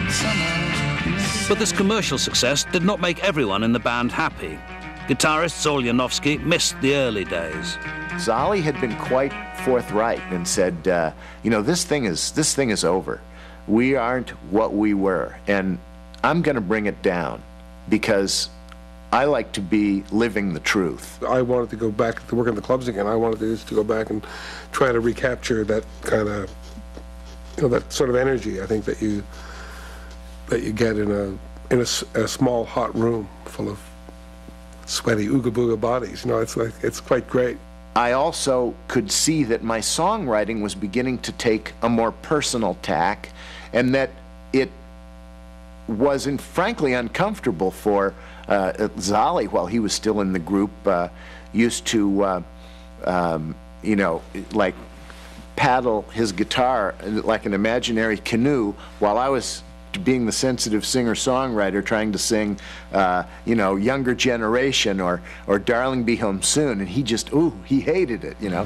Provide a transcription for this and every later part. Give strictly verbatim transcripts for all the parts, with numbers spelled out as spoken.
But this commercial success did not make everyone in the band happy. Guitarist Zol Janowski missed the early days. Zolly had been quite forthright and said, uh, you know, this thing is this thing is over. We aren't what we were, and I'm going to bring it down because I like to be living the truth. I wanted to go back to work in the clubs again. I wanted to, to go back and try to recapture that kind of, you know, that sort of energy. I think that you that you get in a in a, a small hot room full of sweaty ooga booga bodies. You know, it's like it's quite great. I also could see that my songwriting was beginning to take a more personal tack, and that it wasn't, frankly, uncomfortable for uh, Zolly, while he was still in the group, uh, used to, uh, um, you know, like paddle his guitar like an imaginary canoe while I was being the sensitive singer-songwriter trying to sing, uh, you know, Younger Generation or, or Darling Be Home Soon, and he just, ooh, he hated it, you know.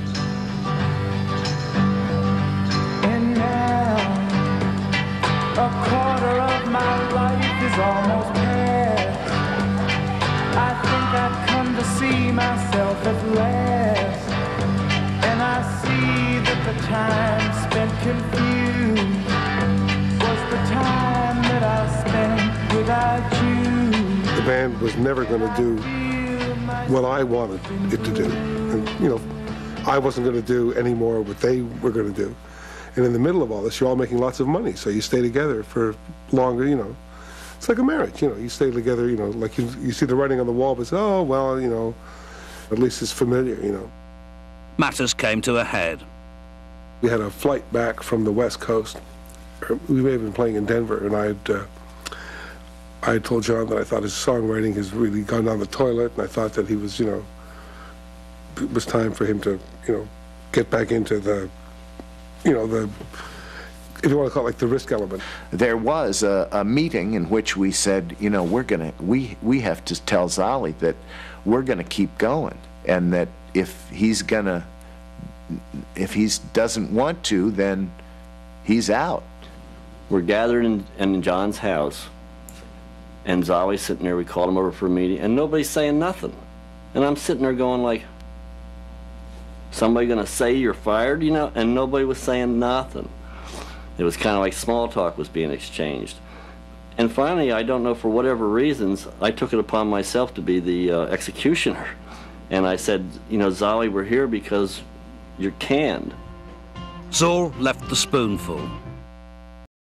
And now, a quarter of my life is almost past. I think I've come to see myself at last, and I see that the time spent confused the time that I spent without you. The band was never going to do what I wanted it to do. And, you know, I wasn't going to do any more what they were going to do. And in the middle of all this, you're all making lots of money, so you stay together for longer, you know. It's like a marriage, you know. You stay together, you know, like you, you see the writing on the wall, but say, oh, well, you know, at least it's familiar, you know. Matters came to a head. We had a flight back from the West Coast. We may have been playing in Denver, and I'd, uh, I had told John that I thought his songwriting has really gone down the toilet, and I thought that he was, you know, it was time for him to, you know, get back into the, you know, the, if you want to call it like the risk element. There was a, a meeting in which we said, you know, we're gonna, we, we have to tell Zolly that we're gonna keep going, and that if he's gonna, if he doesn't want to, then he's out. We're gathered in, in John's house, and Zolly's sitting there. We called him over for a meeting, and nobody's saying nothing. And I'm sitting there going like, somebody gonna say you're fired, you know? And nobody was saying nothing. It was kind of like small talk was being exchanged. And finally, I don't know, for whatever reasons, I took it upon myself to be the uh, executioner. And I said, you know, Zolly, we're here because you're canned. Zol left the Spoonful.